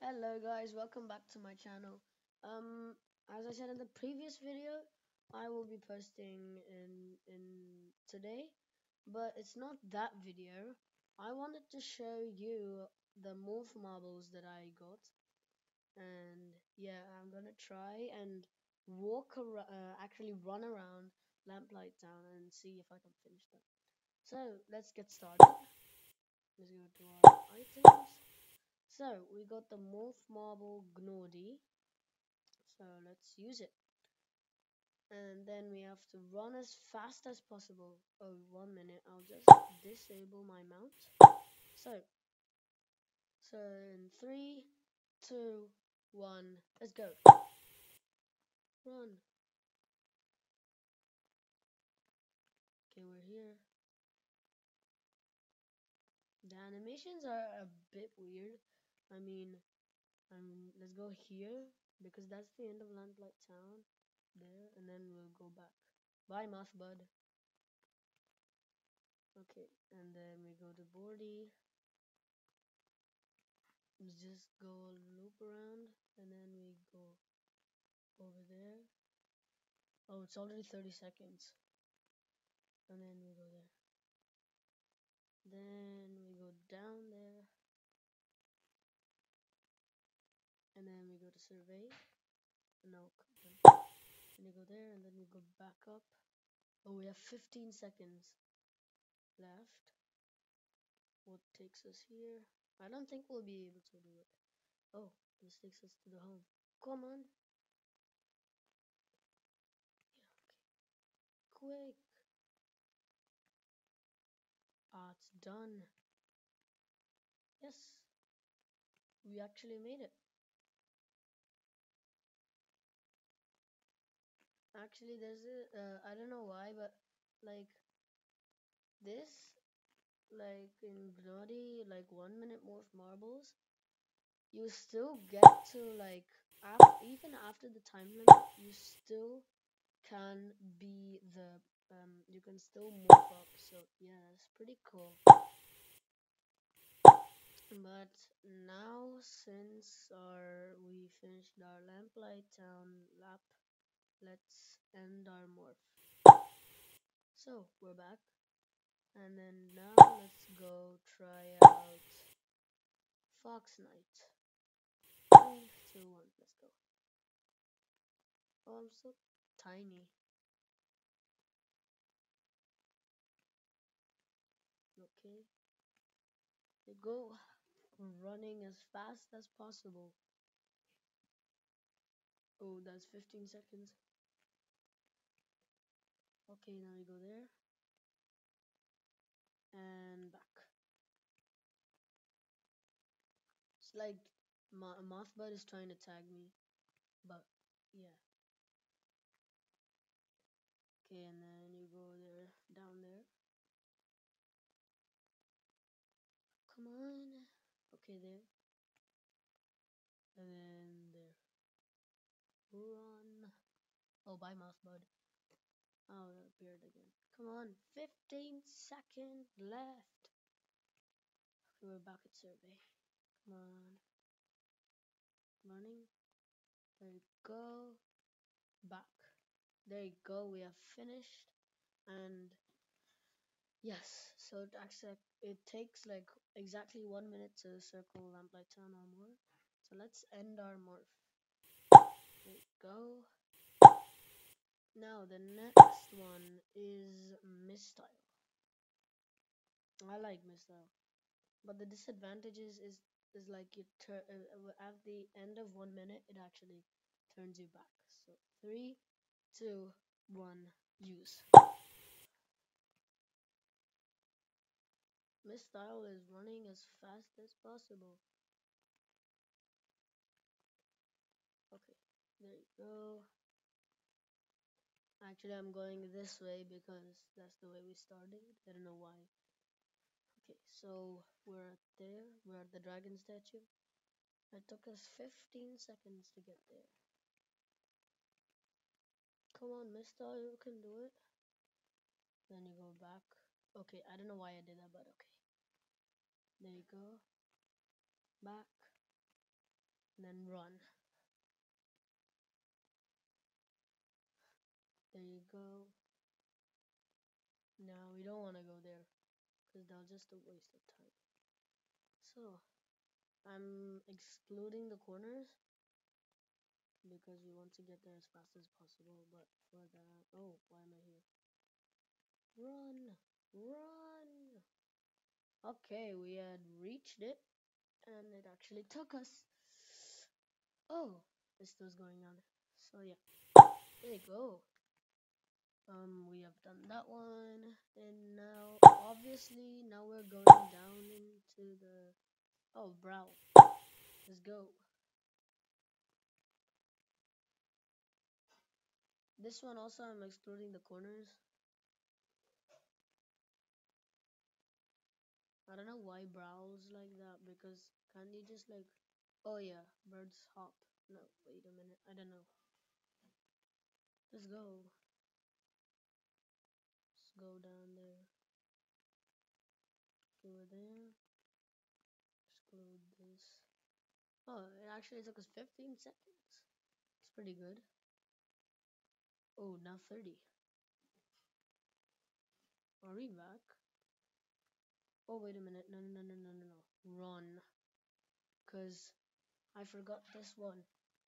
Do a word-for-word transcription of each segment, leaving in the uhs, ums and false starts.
Hello guys, welcome back to my channel. Um, as I said in the previous video, I will be posting in in today, but it's not that video. I wanted to show you the morph marbles that I got, and yeah, I'm gonna try and walk around, uh, actually run around Lamplight Town and see if I can finish them. So let's get started. Let's go to our items. So we got the morph marble Gnodi. So let's use it. And then we have to run as fast as possible. Oh, one minute. I'll just disable my mount. So, so in three, two, one, let's go. Run. Okay, we're here. The animations are a bit weird. I mean, um, let's go here because that's the end of Lamplight Town. There, and then we'll go back. Bye, Mothbud. Okay, and then we go to Bordy. Just go loop around, and then we go over there. Oh, it's already thirty seconds. And then we go there. Then we go down there. And then we go to survey. No, come on. And you go there, and then we go back up. Oh, we have fifteen seconds left. What takes us here? I don't think we'll be able to do it. Oh, this takes us to the home. Come on. Yeah, okay. Quick. Ah, it's done. Yes. We actually made it. Actually, there's a, uh, I don't know why, but like this, like in Gnodi, like one minute morph marbles, you still get to like, af- even after the time limit, you still can be the, um, you can still morph up. So yeah, it's pretty cool. But now, since our we finished our Lamplight Town lap, let's end our morph. So we're back. And then now let's go try out Fox Knight. Three, two, one, let's go. Oh, I'm so tiny. Okay. You go running as fast as possible. Oh, that's fifteen seconds. Okay, now you go there. And back. It's like Ma Mothbud is trying to tag me. But, yeah. Okay, and then you go there, down there. Come on. Okay, there. And then there. Run. Oh, bye, Mothbud. Oh, it appeared again. Come on, fifteen seconds left. Okay, we're back at survey. Come on. Running. There you go. Back. There you go, we have finished. And yes, so it actually it takes like exactly one minute to circle Lamplight Town or more. So let's end our morph. There you go. Now the next one is Mistile. I like Mistile, but the disadvantages is is like you turn uh, at the end of one minute it actually turns you back. So three, two, one, use. Mistile is running as fast as possible. Okay, there you go. Actually, I'm going this way because that's the way we started. I don't know why. Okay, so we're at there. We're at the dragon statue. It took us fifteen seconds to get there. Come on, Mistile, you can do it. Then you go back. Okay, I don't know why I did that, but okay. There you go. Back. and then run. There you go. Now we don't want to go there because that's just a waste of time. So I'm excluding the corners because we want to get there as fast as possible. But for that, oh, why am I here? Run, run. Okay, we had reached it, and it actually took us. Oh, this was going on. So yeah, there you go. Um, we have done that one, and now obviously now we're going down into the oh brow. Let's go. This one also I'm excluding the corners. I don't know why brows like that because can't you just like oh yeah, birds hop. No, wait a minute, I don't know. Let's go. Let's go down there. Over there. Exclude this. Oh, it actually took us fifteen seconds. It's pretty good. Oh, now thirty. Are we back? Oh, wait a minute. No, no, no, no, no, no. Run. Because I forgot this one.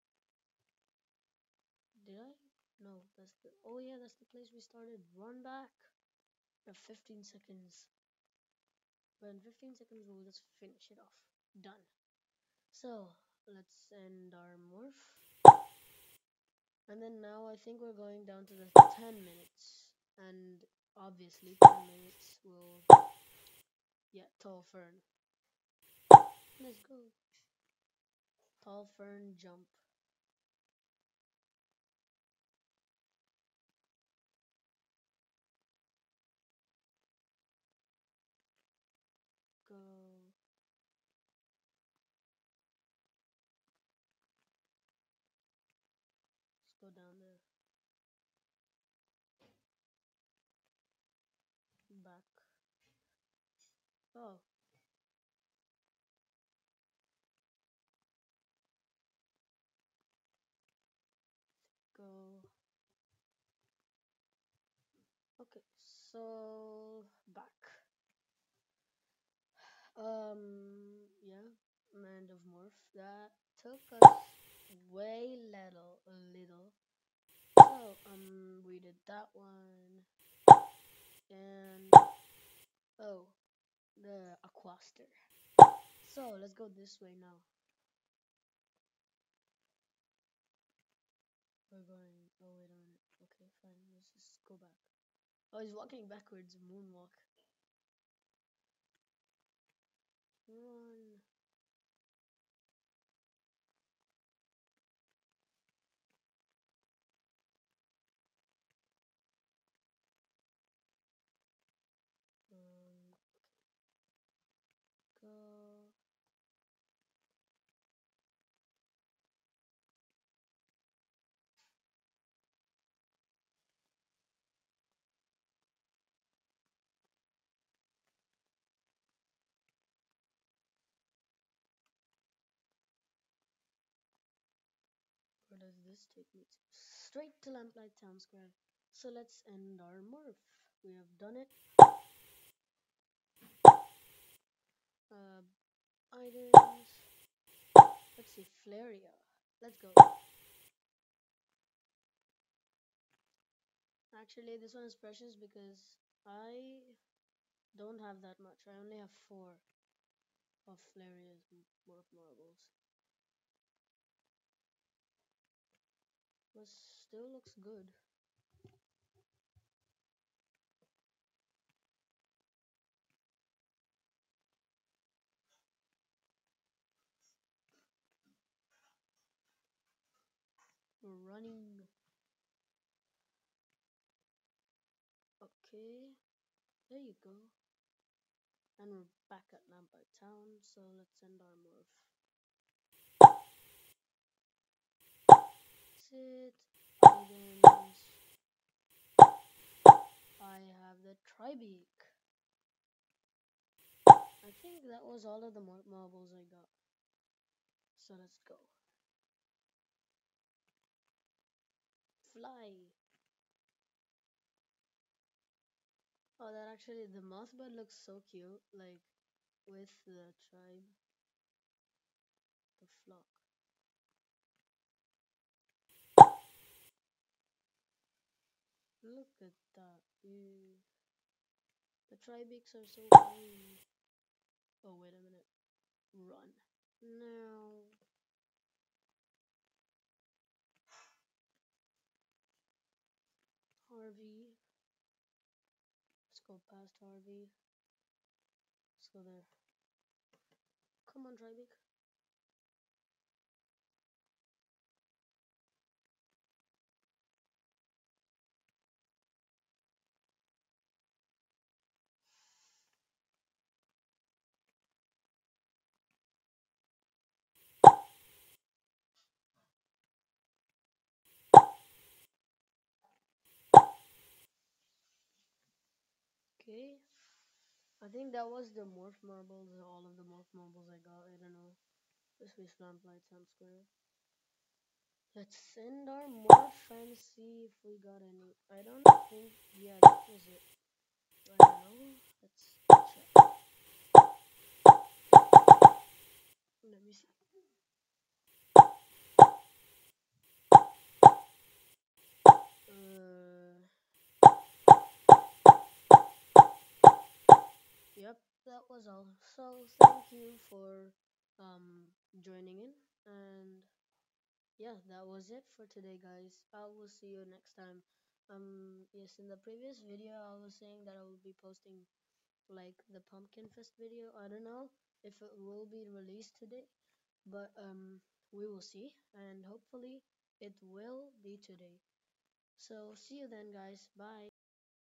Did I? No, that's the... Oh, yeah, that's the place we started. Run back. We have fifteen seconds. But in fifteen seconds, we'll just finish it off. Done. So, let's end our morph. And then now I think we're going down to the ten minutes. And obviously, ten minutes will... Yeah, tall fern. Let's go. Tall fern jump. Go. Let's go down there. Back. Oh. Go. Okay, so back. Um, yeah, Land of Morph. That took us way little, a little. So, um, we did that one. And, oh, the Aquaster. So, let's go this way now. We're going, oh, wait a minute. Okay, fine, let's just go back. Oh, he's walking backwards, moonwalk. Run. Um, go. Where does this take me to? Straight to Lamplight Town Square. So let's end our morph. We have done it. Uh, items. Let's see, Flaria. Let's go. Actually, this one is precious because I don't have that much. I only have four of Flaria's morph marbles. But still looks good. We're running. Okay, there you go. And we're back at Lamplight Town, so let's end our morph. Sit. Items. I have the Tribeak. I think that was all of the mar marbles I got. So let's go. Fly. Oh, that actually, the moth bird looks so cute, like with the tribe, the flock. Look at that. Ew. The tribeaks are so fine. Oh, wait a minute. Run. No. Harvey. Let's go past Harvey. Let's go there. Come on, tribeak. Okay. I think that was the morph marbles, all of the morph marbles I got. I don't know. This was Lamplight Times Square. Let's send our morph and see if we got any. I don't think. Yeah, that was it. I don't know. Let's check. Let me see. Uh, yep, that was all. So thank you for um joining in, and yeah, that was it for today, guys. I will see you next time. Um, yes, in the previous video, I was saying that I will be posting like the Pumpkin Fest video. I don't know if it will be released today, but um, we will see, and hopefully it will be today. So see you then, guys. Bye.